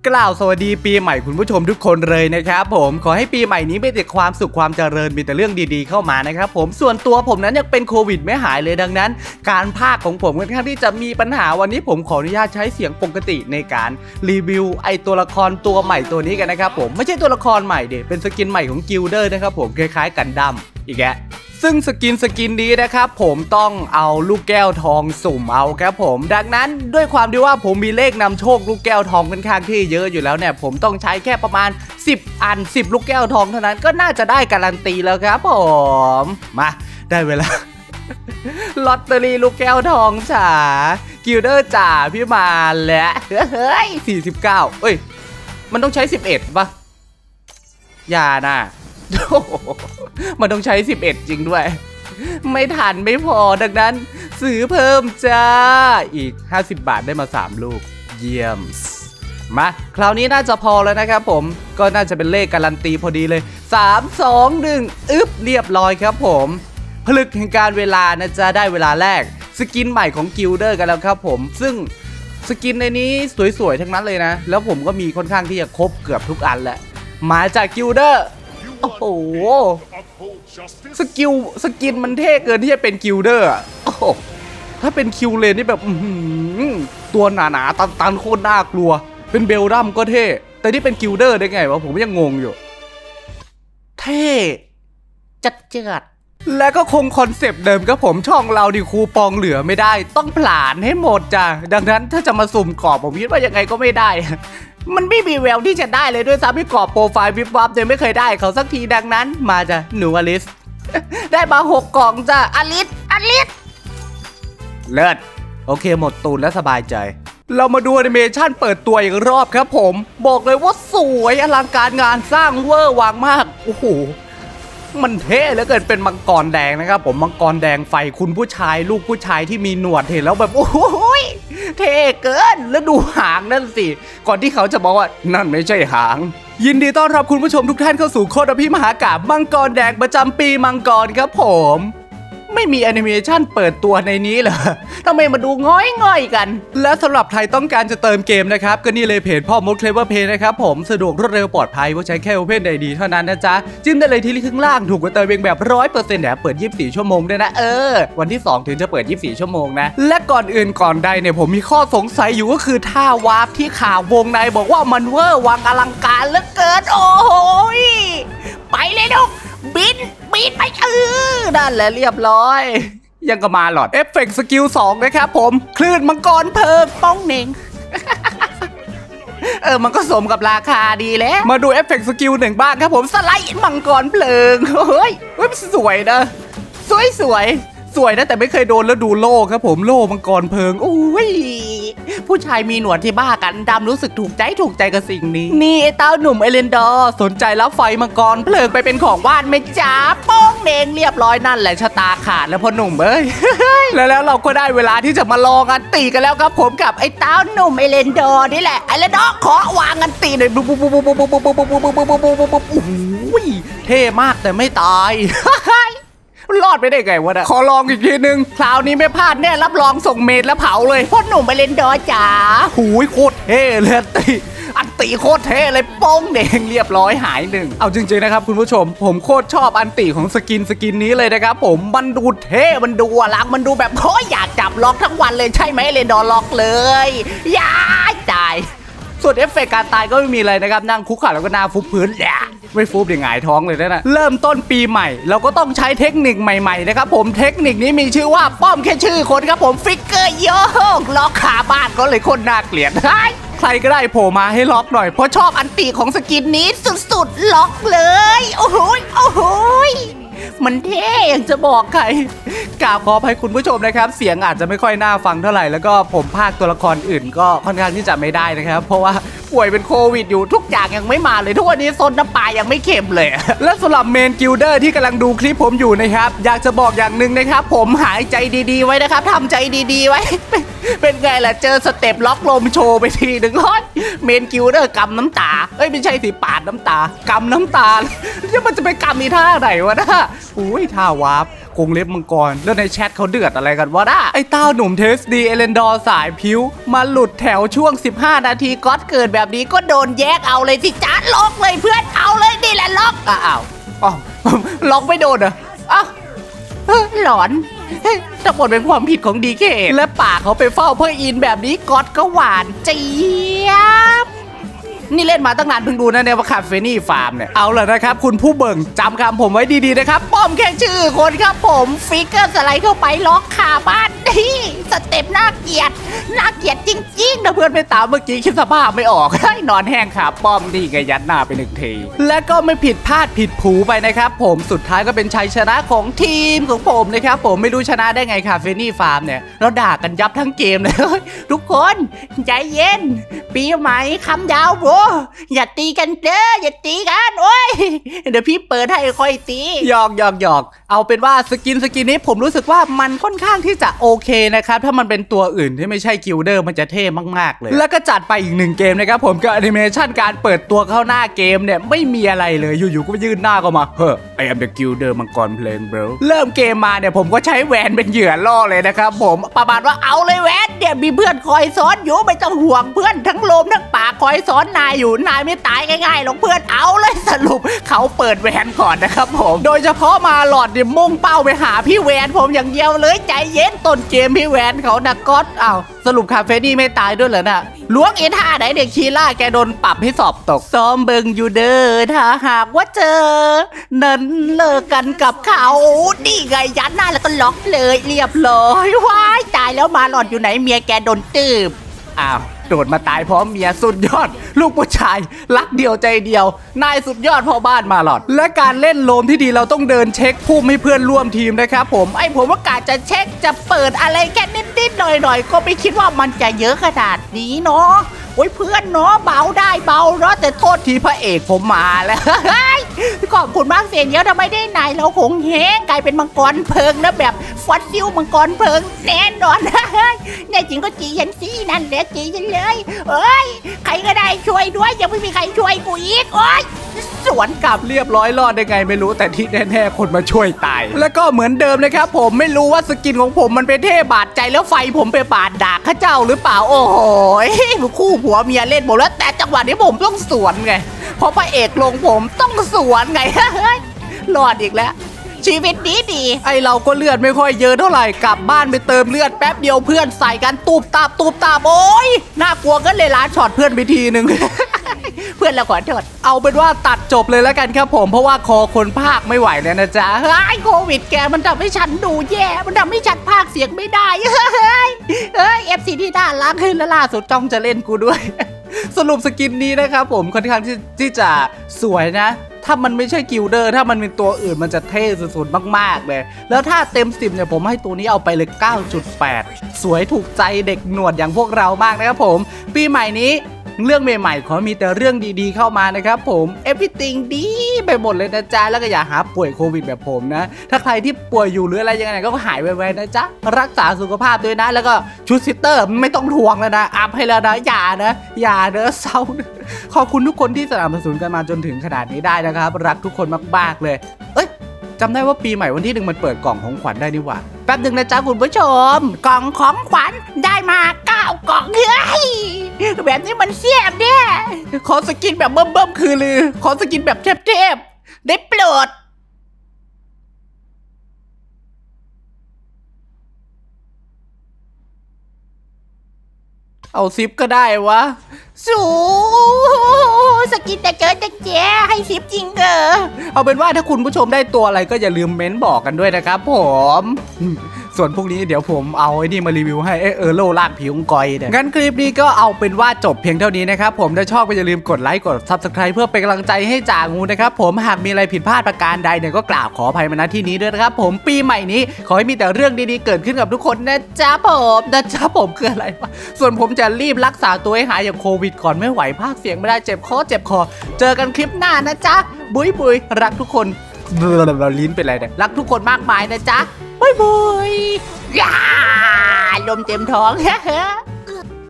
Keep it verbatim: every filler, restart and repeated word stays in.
กล่าวสวัสดีปีใหม่คุณผู้ชมทุกคนเลยนะครับผมขอให้ปีใหม่นี้มีแต่ความสุขความเจริญมีแต่เรื่องดีๆเข้ามานะครับผมส่วนตัวผมนั้นยังเป็นโควิดไม่หายเลยดังนั้นการพากย์ของผมค่อนข้างที่จะมีปัญหาวันนี้ผมขออนุญาตใช้เสียงปกติในการรีวิวไอตัวละครตัวใหม่ตัวนี้กันนะครับผมไม่ใช่ตัวละครใหม่เด็เป็นสกินใหม่ของกิลเดอร์นะครับผมคล้ายๆกันดั้มอีกแกซึ่งสกินสกินนี้นะครับผมต้องเอาลูกแก้วทองสุ่มเอาครับผมดังนั้นด้วยความที่ว่าผมมีเลขนำโชคลูกแก้วทองค่อนข้างที่เยอะอยู่แล้วเนี่ยผมต้องใช้แค่ประมาณสิบอันสิบลูกแก้วทองเท่านั้นก็น่าจะได้การันตีแล้วครับผมมาได้เวลา ลอตเตอรี่ลูกแก้วทองจ๋ากิลเดอร์จ๋าพี่มาและเฮ้ยสี่สิบเก้าเอ้ยมันต้องใช้สิบเอ็ดป่ะอย่านะมันต้องใช้สิบเอ็ดจริงด้วยไม่ทันไม่พอดังนั้นซื้อเพิ่มจ้าอีกห้าสิบบาทได้มาสามลูกเยี่ยมมาคราวนี้น่าจะพอแล้วนะครับผมก็น่าจะเป็นเลขการันตีพอดีเลยสาม สอง หนึ่งอึ๊บเรียบร้อยครับผมผลึกแห่งการเวลานะจ๊ะได้เวลาแรกสกินใหม่ของกิลเดอร์กันแล้วครับผมซึ่งสกินในนี้สวยๆทั้งนั้นเลยนะแล้วผมก็มีค่อนข้างที่จะครบเกือบทุกอันแหละมาจากกิลเดอร์โอ้โหสกิลสกินมันเท่เกินที่จะเป็นกิลเดอร์อ่ะโอ้โหถ้าเป็นคิวเลนนี่แบบตัวหนาๆตันๆโคตรน่ากลัวเป็นเบลดัมก็เท่แต่ที่เป็นกิลเดอร์ได้ไงวะผมยังงงอยู่เท่จัดเจิดและก็คงคอนเซปต์เดิมครับผมช่องเราดิคูปองเหลือไม่ได้ต้องผลาญให้หมดจ้ะดังนั้นถ้าจะมาสุ่มกรอบผมคิดว่ายังไงก็ไม่ได้มันไม่มีแววที่จะได้เลยด้วยซ้ำที่กรอบโปรไฟล์วิบวับยังไม่เคยได้เขาสักทีดังนั้นมาจ้ะหนูอลิสได้มาหกกล่องจ้ะอลิสอลิสเลิศโอเคหมดตูนแล้วสบายใจเรามาดูแอนิเมชันเปิดตัวอีกรอบครับผมบอกเลยว่าสวยอลังการงานสร้างเวอร์วังมากโอ้โหมันเท่เหลือเกินเป็นมังกรแดงนะครับผมมังกรแดงไฟคุณผู้ชายลูกผู้ชายที่มีหนวดเห็นแล้วแบบโอ้โหเท่เกินแล้วดูหางนั่นสิก่อนที่เขาจะบอกว่านั่นไม่ใช่หางยินดีต้อนรับคุณผู้ชมทุกท่านเข้าสู่โคตรพิมหากาพย์มังกรแดงประจำปีมังกรครับผมไม่มีแอนิเมชันเปิดตัวในนี้เหรอทำไมมาดูง่อยง่อยกันและสำหรับใครต้องการจะเติมเกมนะครับก็นี่เลยเพจพ่อมดเคลเวอร์เพย์นะครับผมสะดวกรวดเร็วปลอดภัยว่าใช้แค่ Open ไอ ดี เท่านั้นนะจ๊ะจิ้มได้เลยที่ลิงก์ข้างล่างถูกกว่าเติมเองแบบ ร้อยเปอร์เซ็นต์ แถมเปิดยี่สิบสี่ชั่วโมงด้วยนะเออวันที่สองถึงจะเปิดยี่สิบสี่ชั่วโมงนะและก่อนอื่นก่อนใดเนี่ยผมมีข้อสงสัยอยู่ก็คือท่าวาร์ปที่ข่าววงในบอกว่ามันเวอร์วังอลังการเหลือเกินโอ้โหไปเลยลูกบินบินไปเออนั่นแหละเรียบร้อยยังก็มาหลอดเอฟเฟกต์สกิลสองนะครับผมคลื่นมังกรเพลิงป้องเหน่ง เออมันก็สมกับราคาดีแล้วมาดูเอฟเฟกต์สกิลหนึ่งบ้างครับผมสไลด์มังกรเพลิงเฮ้ยสวยนะสวยสวยสวยนะแต่ไม่เคยโดนแล้วดูโล่ครับผมโล่มังกรเพลิงโอ้ยผู้ชายมีหนวดที่บ้ากันดำรู้สึกถูกใจถูกใจกับสิ่งนี้นี่ไอ้เต้าหนุ่มเอเลนดอร์สนใจรับไฟมังกรเพลิงไปเป็นของว่านไหมจ๊ะป้องเน่งเรียบร้อยนั่นแหละชะตาขาดแล้วพ่อหนุ่มเอ้ย แล้วแล้วเราก็ได้เวลาที่จะมาลองกันตีกันแล้วครับผมกับไอ้เต้าหนุ่มเอเลนดอร์นี่แหละเอเลนดอร์ขอวางกันตีหน่อยโอ้ยเท่มากแต่ไม่ตายรอดไปได้ไงวะเนี่ยขอลองอีกทีนึงคราวนี้ไม่พลาดแน่รับรองส่งเมดแล้วเผาเลยพ่อหนุ่มไปเล่นดอจ๋าหูยโคตรเท่เลยตีอันตีโคตรเท่เลยโป้งแดงเรียบร้อยหายหนึ่งเอาจริงๆนะครับคุณผู้ชมผมโคตรชอบอันตีของสกินสกินนี้เลยนะครับผมมันดูเท่มันดูอลังมันดูแบบโอ้ยอยากจับล็อกทั้งวันเลยใช่ไหมเลนดอล็อกเลยย้ายตายส่วนเอฟเฟกต์การตายก็ไม่มีอะไรนะครับนั่งคุกเข่าแล้วก็หน้าฟุบพื้นไม่ฟุบอย่างหงายท้องเลยนะเริ่มต้นปีใหม่เราก็ต้องใช้เทคนิคใหม่ๆนะครับผมเทคนิคนี้มีชื่อว่าป้อมแค่ชื่อคนครับผมฟิกเกอร์โยกล็อกขาบ้านก็เลยคนน่าเกลียดใครก็ได้โผล่มาให้ล็อกหน่อยเพราะชอบอันตีของสกินนี้สุดๆล็อกเลยโอ้โหโอ้โหมันเท่ยังจะบอกใครกราบขออภัยคุณผู้ชมนะครับเสียงอาจจะไม่ค่อยน่าฟังเท่าไหร่แล้วก็ผมพากย์ตัวละครอื่นก็ค่อนข้างที่จะไม่ได้นะครับเพราะว่าป่วยเป็นโควิดอยู่ทุกอย่างยังไม่มาเลยทุกวันนี้ซนน้ำปลายังไม่เค็มเลยและสำหรับเมนกิลเดอร์ที่กำลังดูคลิปผมอยู่นะครับอยากจะบอกอย่างหนึ่งนะครับผมหายใจดีๆไว้นะครับทำใจดีๆไว้เป็นไงล่ะเจอสเต็ปล็อกลมโชว์ไปทีหนึ่งร้อยเมนกิลเดอร์กำน้ำตาเอ้ยไม่ใช่สิปาดน้ำตากำน้ำตาแล้วมันจะไปกำอีท่าไหนวะนะอุ้ยท่าวาร์ปกรงเล็บมังกรแล้วในแชทเขาเดือดอะไรกันวะน่ะไอ้เต้าหนุ่มเทสดีเอเลนดอร์สายผิวมาหลุดแถวช่วงสิบห้านาทีก็เกิดแบบนี้ก็โดนแยกเอาเลยสิจ้าล็อกเลยเพื่อนเอาเลยนี่แหละล็อกอ้าวอ้าวล็อกไม่โดนเหรออ้าวหลอนทั้งหมดเป็นความผิดของดีเคและป่าเขาไปเฝ้าเพื่ออินแบบนี้ก็อดก็หวานเจี๊ยบนี่เล่นมาตั้งนานเพิ่งดูนะเนี่ยว่าคาเฟนี่ฟาร์มเนี่ยเอาเลยนะครับคุณผู้เบิ่งจำคำผมไว้ดีๆนะครับป้อมแค่ชื่อคนครับผมฟิกเกอร์สไลด์เข้าไปล็อกขาบ้านนี่สเต็ปน่าเกลียดน่าเกลียดจริงๆนะเพื่อนไปตามเมื่อกี้คิดสภาพไม่ออกให้นอนแห้งขาป้อมดีไงยัดหน้าไปหนึ่งทีและก็ไม่ผิดพลาดผิดผูไปนะครับผมสุดท้ายก็เป็นชัยชนะของทีมของผมนะครับผมไม่รู้ชนะได้ไงคาเฟนี่ฟาร์มเนี่ยเราด่ากันยับทั้งเกมเลยทุกคนใจเย็นปีใหม่คำดาวโบอย่าตีกันเด้ออย่าตีกันโอ้ยเดี๋ยวพี่เปิดให้ค่อยตีหยอกหยอกหยอกเอาเป็นว่าสกินสกินนี้ผมรู้สึกว่ามันค่อนข้างที่จะโอเคนะครับถ้ามันเป็นตัวอื่นที่ไม่ใช่กิลเดอร์มันจะเท่มากๆเลยแล้วก็จัดไปอีกหนึ่งเกมนะครับผมกับแอนิเมชันการเปิดตัวเข้าหน้าเกมเนี่ยไม่มีอะไรเลยอยู่ๆก็ยื่นหน้าก็มาเฮ้อ I am the Gilder มังกรเพลง bro เริ่มเกมมาเนี่ยผมก็ใช้แวนเป็นเหยื่อล่อเลยนะครับผมประมาณว่าเอาเลยแวนเดี๋ยวมีเพื่อนคอยซ้อนอยู่ไม่ต้องห่วงเพื่อนทั้งลมทั้งป่าคอยซ้อนนายอยู่นายไม่ตายง่ายๆหรอกเพื่อนเอาเลยสรุปเขาเปิดแวนก่อนนะครับผมโดยเฉพาะมาหลอดเนี่ยมุ่งเป้าไปหาพี่แวนผมอย่างเดียวเลยใจเย็นต้นเกมพี่แวนเขาดักก๊อตอ้าวสรุปคาเฟนี่ไม่ตายด้วยเหรอน่ะล้วงเอท่าไหนเด็กชีล่าแกโดนปรับให้สอบตกซ้อมเบิงอยู่เด้อถ้าหากว่าเจอนั้นเลิกกันกับเขาดีไงยัดหน้าแล้วก็ล็อกเลยเรียบร้อยว้ายตายแล้วมาหลอดอยู่ไหนเมียแกโดนตืบอ้าวโดดมาตายพร้อมเมียสุดยอดลูกผู้ชายรักเดียวใจเดียวนายสุดยอดพ่อบ้านมาหลอดและการเล่นโลมที่ดีเราต้องเดินเช็คพุ่มให้เพื่อนร่วมทีมนะครับผมไอ้ผมว่ากาจะเช็คจะเปิดอะไรแค่นิดๆหน่อยๆก็ไม่คิดว่ามันจะเยอะขนาดนี้เนาะโอ้ยเพื่อนเนาะเบาได้เบาเนาะแต่โทษทีพระเอกผมมาแล้วขอบคุณมากเสียเยอะทำไมได้นายเราคงแห้งกลายเป็นมังกรเพลิงนะแบบฟอสซิลมังกรเพลิงแน่นอนแน่จริงก็จีฉันสินั่นแหละจีฉันเลยเอ้ยใครก็ได้ช่วยด้วยยังไม่มีใครช่วยกูอีกโอ้ยสวนกลับเรียบร้อยรอดได้ไงไม่รู้แต่ที่แน่ๆคนมาช่วยตายแล้วก็เหมือนเดิมนะครับผมไม่รู้ว่าสกินของผมมันเป็นเท่บาดใจแล้วไฟผมไปบาดดากข้าเจ้าหรือเปล่าโอ้โหคู่ผัวเมียเล่นผมแล้วแต่จังหวะนี้ผมต้องสวนไงเพราะพระเอกลงผมต้องสวนไงรอดอีกแล้วชีวิตดีดีไอเราก็เลือดไม่ค่อยเยอะเท่าไหร่กลับบ้านไปเติมเลือดแป๊บเดียวเพื่อนใส่กันตูบตาบตูบตาบโอ้ยน่ากลัวก็เลยล้านช็อตเพื่อนไปทีนึง เพื่อนเราขอโทษเอาเป็นว่าตัดจบเลยแล้วกันครับผมเพราะว่าคอคนภาคไม่ไหวแล้วนะจ๊ะเฮ้ยโควิดแกมันทำให้ฉันดูแย่มันทำให้ฉันภาคเสียงไม่ได้เฮ้ยเฮ้ยเอฟซีที่น่ารักขึ้นแล้วล่าสุดจ้องจะเล่นกูด้วยสรุปสกินนี้นะครับผมค่อนข้างที่ที่จะสวยนะถ้ามันไม่ใช่กิลเดอร์ถ้ามันเป็นตัวอื่นมันจะเท่สุดๆมากๆเลยแล้วถ้าเต็มสิบเนี่ยผมให้ตัวนี้เอาไปเลย เก้าจุดแปด สวยถูกใจเด็กหนวดอย่างพวกเรามากนะครับผมปีใหม่นี้เรื่องใหม่ๆขอมีแต่เรื่องดีๆเข้ามานะครับผม everything ดีไปหมดเลยนะจ๊ะแล้วก็อย่าหาป่วยโควิดแบบผมนะถ้าใครที่ป่วยอยู่หรืออะไรยังไงก็หายไวๆนะจ๊ะรักษาสุขภาพด้วยนะแล้วก็ชุดซิสเตอร์ไม่ต้องทวงแล้วนะอัพให้แล้วนะอย่านะอย่าเด้อเศร้าขอบคุณทุกคนที่สนับสนุนกันมาจนถึงขนาดนี้ได้นะครับรักทุกคนมากๆเลยเอ้ยจำได้ว่าปีใหม่วันที่หนึ่งมันเปิดกล่องของขวัญได้นี่หว่าแป๊บหนึ่งนะจ๊ะคุณผู้ชมกล่องของขวัญได้มาเก้ากล่องเฮ้ยแบบนี้มันเสียบเนี่ยขอสกินแบบเบิ่มๆคือลือขอสกินแบบเทพๆได้โปรดเอาซิปก็ได้วะสูสกินแต่เกินแต่แจ๋ให้ซิปจริงเด้อเอาเป็นว่าถ้าคุณผู้ชมได้ตัวอะไรก็อย่าลืมเม้นบอกกันด้วยนะครับผมส่วนพวกนี้เดี๋ยวผมเอาไอ้นี่มารีวิวให้เออเออโลลากผิวกอยเนี่ยงั้นคลิปนี้ก็เอาเป็นว่าจบเพียงเท่านี้นะครับผมถ้าชอบก็อย่าลืมกดไลค์กด ซับสไครบ์ เพื่อเป็นกำลังใจให้จ่างูนะครับผมหากมีอะไรผิดพลาดประการใดเนี่ยก็กราบขออภัยมาณที่นี้ด้วยนะครับผมปีใหม่นี้ขอให้มีแต่เรื่องดีๆเกิดขึ้นกับทุกคนนะจ๊ะผมนะจ๊ะผมคืออะไรวะส่วนผมจะรีบรักษาตัวให้หายจากโควิดก่อนไม่ไหวพากเสียงไม่ได้เจ็บคอเจ็บคอเจอกันคลิปหน้านะจ๊ะบุยบุยรักทุกคนเราลิ้นเป็นไรเนี่ยรักทุกคนมากมายนะจ๊ะบุยบุยลมเต็มท้อง